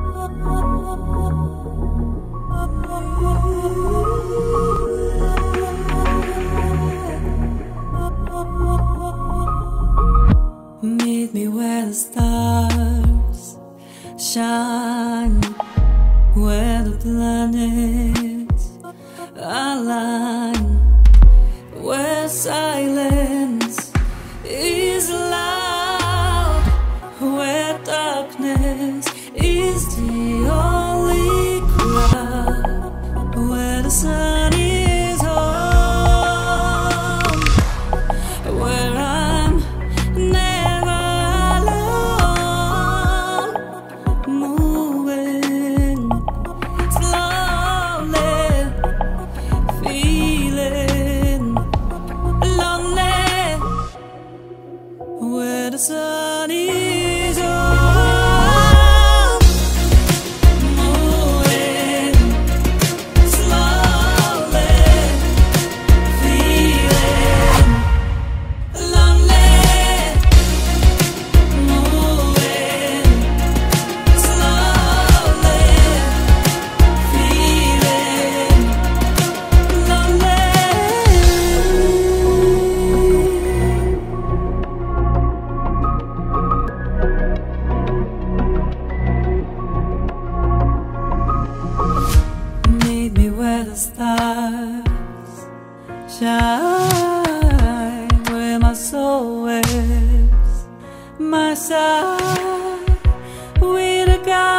Meet me where the stars shine, where the planets align, where silence is loud, where darkness is the only crowd, where the sun is home, where I'm never alone, moving slowly, feeling lonely, where the sun is home, moving slowly, feeling lonely, moving slowly, feeling lonely. Meet me where the stars shine, where my soul is, my side, with a guide.